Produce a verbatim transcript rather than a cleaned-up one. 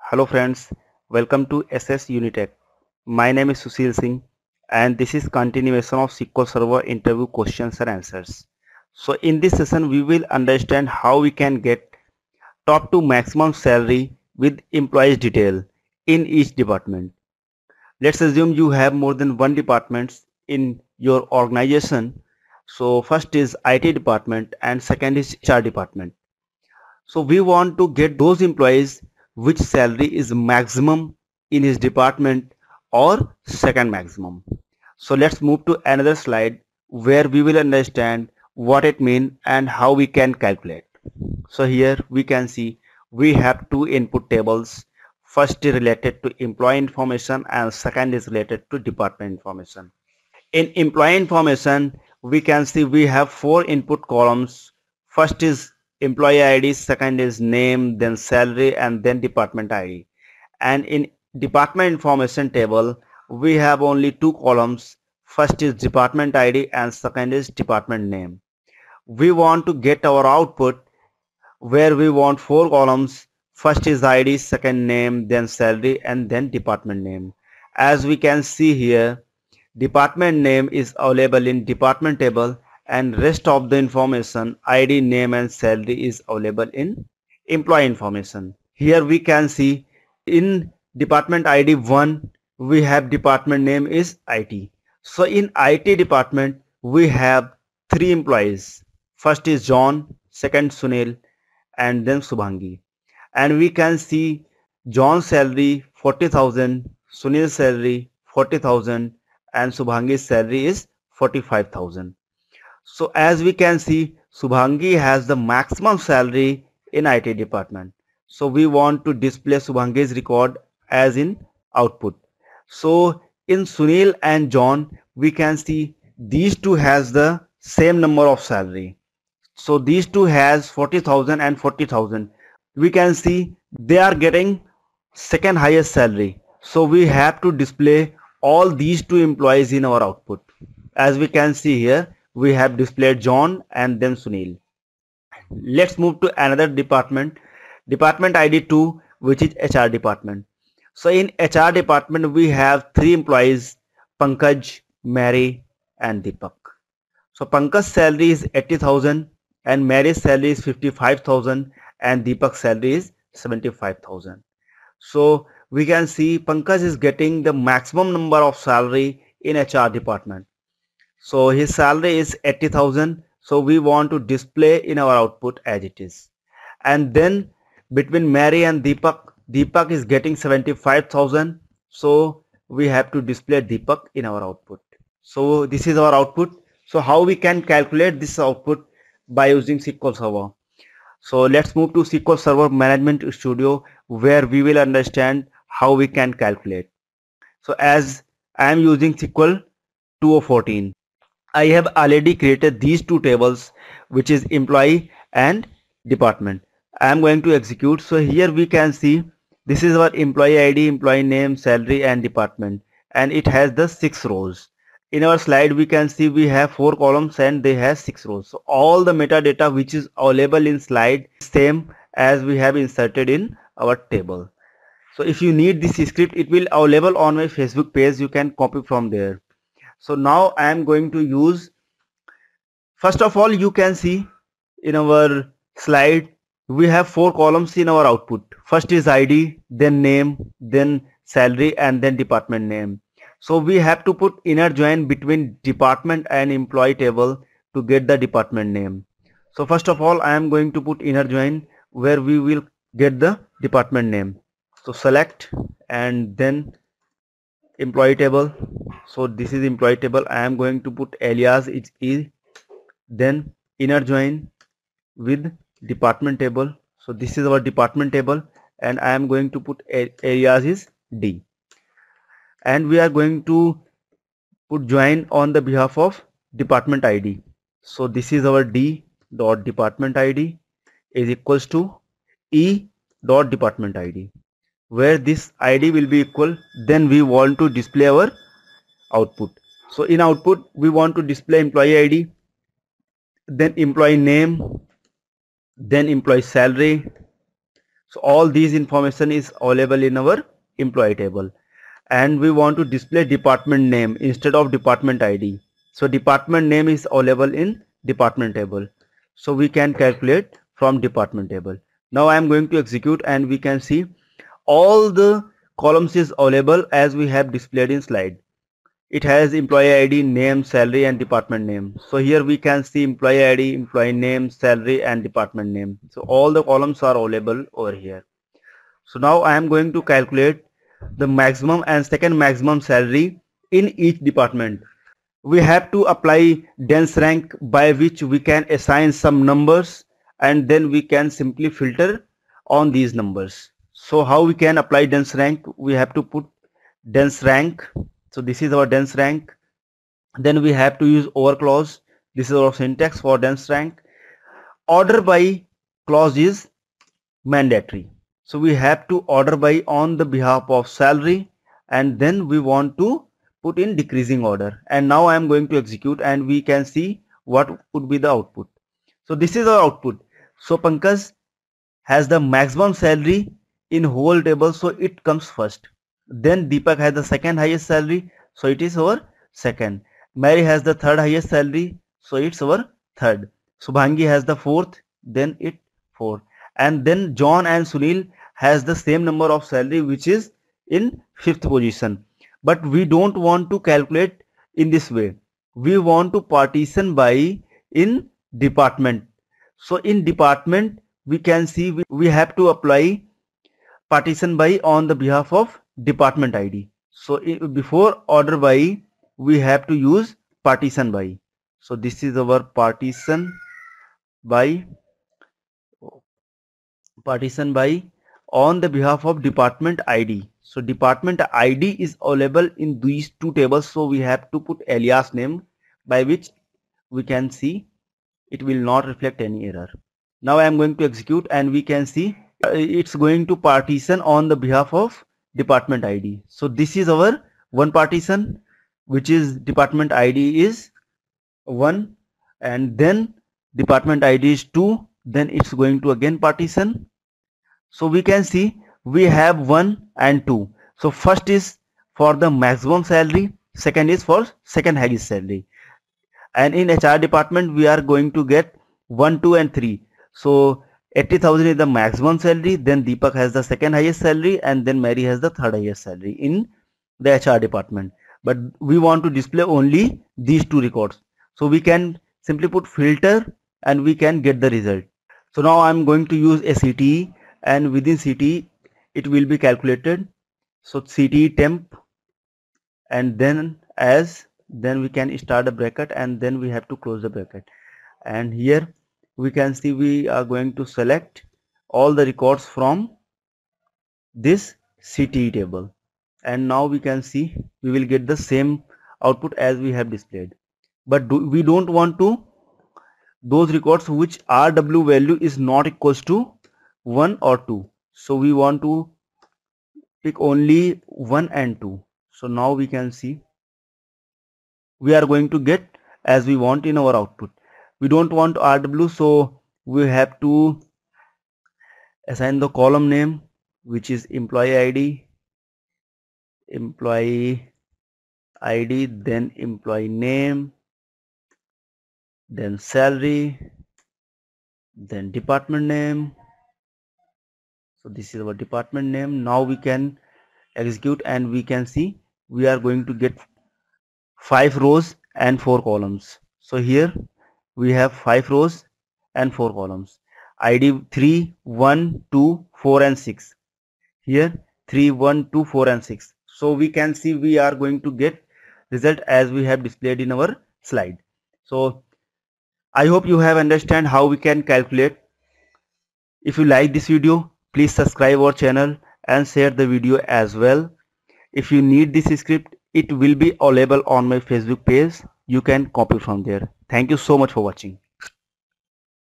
Hello friends, welcome to S S Unitech. My name is Sushil Singh and this is continuation of S Q L Server Interview Questions and Answers. So in this session we will understand how we can get top to maximum salary with employees detail in each department. Let's assume you have more than one department in your organization. So first is I T department and second is H R department. So we want to get those employees which salary is maximum in his department or second maximum. So let's move to another slide where we will understand what it means and how we can calculate. So here we can see we have two input tables. First is related to employee information and second is related to department information. In employee information, we can see we have four input columns. First is employee I D, second is name, then salary, and then department I D. And in department information table, we have only two columns. First is department I D and second is department name. We want to get our output where we want four columns. First is I D, second name, then salary, and then department name. As we can see here, department name is available in department table and rest of the information I D, name and salary is available in employee information. Here we can see in department I D one we have department name is I T. So in I T department we have three employees. First is John, second Sunil and then Subhangi. And we can see John's salary forty thousand, Sunil's salary forty thousand and Subhangi's salary is forty-five thousand. So as we can see, Subhangi has the maximum salary in I T department. So we want to display Subhangi's record as in output. So in Sunil and John, we can see these two has the same number of salary. So these two has forty thousand and forty thousand. We can see they are getting second highest salary. So we have to display all these two employees in our output. As we can see here, we have displayed John and then Sunil. Let's move to another department, department I D two, which is H R department. So in H R department we have three employees, Pankaj, Mary and Deepak. So Pankaj's salary is eighty thousand and Mary's salary is fifty-five thousand and Deepak's salary is seventy-five thousand. So we can see Pankaj is getting the maximum number of salary in H R department. So his salary is eighty thousand. So we want to display in our output as it is. And then between Mary and Deepak, Deepak is getting seventy-five thousand. So we have to display Deepak in our output. So this is our output. So how we can calculate this output? By using S Q L Server. So let's move to S Q L Server Management Studio where we will understand how we can calculate. So as I am using S Q L twenty fourteen, I have already created these two tables, which is employee and department. I am going to execute. So here we can see this is our employee I D, employee name, salary and department, and it has the six rows. In our slide we can see we have four columns and they have six rows. So all the metadata which is available in slide is same as we have inserted in our table. So if you need this script, it will available on my Facebook page. You can copy from there. So now I am going to use, first of all you can see in our slide we have four columns in our output. First is I D, then name, then salary and then department name. So we have to put inner join between department and employee table to get the department name. So first of all I am going to put inner join where we will get the department name. So select and then employee table. So this is employee table. I am going to put alias is E, then inner join with department table. So this is our department table and I am going to put alias is D. And we are going to put join on the behalf of department I D. So this is our D dot department I D is equals to E dot department I D, where this I D will be equal. Then we want to display our output. So in output we want to display employee I D, then employee name, then employee salary, So all these information is available in our employee table. And we want to display department name instead of department I D. So department name is available in department table. So we can calculate from department table. Now I am going to execute and we can see all the columns is available as we have displayed in slide. It has employee I D, name, salary and department name. So here we can see employee I D, employee name, salary and department name. So all the columns are available over here. So now I am going to calculate the maximum and second maximum salary in each department. We have to apply dense rank by which we can assign some numbers and then we can simply filter on these numbers. So how we can apply dense rank? We have to put dense rank. So this is our dense rank. Then we have to use over clause. This is our syntax for dense rank. Order by clause is mandatory. So we have to order by on the behalf of salary and then we want to put in decreasing order. And now I am going to execute and we can see what would be the output. So this is our output. So Pankaj has the maximum salary in whole table, so it comes first. Then Deepak has the second highest salary, so it is our second. Mary has the third highest salary, so it's our third. Subhangi has the fourth, then it fourth. And then John and Sunil has the same number of salary, which is in fifth position. But we don't want to calculate in this way. We want to partition by in department. So in department we can see we, we have to apply partition by on the behalf of department I D. So before order by we have to use partition by. So this is our partition by partition by on the behalf of department I D. So department I D is available in these two tables, so we have to put alias name by which we can see it will not reflect any error. Now I am going to execute and we can see uh, it's going to partition on the behalf of department I D. So this is our one partition, which is department I D is one and then department I D is two, then it's going to again partition. So we can see we have one and two. So first is for the maximum salary, second is for second highest salary. And in H R department we are going to get one, two and three. So eighty thousand is the maximum salary, then Deepak has the second highest salary and then Mary has the third highest salary in the H R department. But we want to display only these two records. So we can simply put filter and we can get the result. So now I am going to use a C T E and within C T E it will be calculated. So C T E temp and then as, then we can start a bracket and then we have to close the bracket. And here we can see we are going to select all the records from this C T E table. And now we can see we will get the same output as we have displayed. But do, we don't want to those records which R W value is not equals to one or two. So we want to pick only one and two. So now we can see we are going to get as we want in our output. We don't want R W, so we have to assign the column name, which is employee I D, employee I D, then employee name, then salary, then department name. So this is our department name. Now we can execute and we can see we are going to get five rows and four columns. So here we have five rows and four columns. I D three, one, two, four and six. Here three, one, two, four and six. So we can see we are going to get result as we have displayed in our slide. So I hope you have understand how we can calculate. If you like this video, please subscribe our channel and share the video as well. If you need this script, it will be available on my Facebook page. You can copy from there. Thank you so much for watching.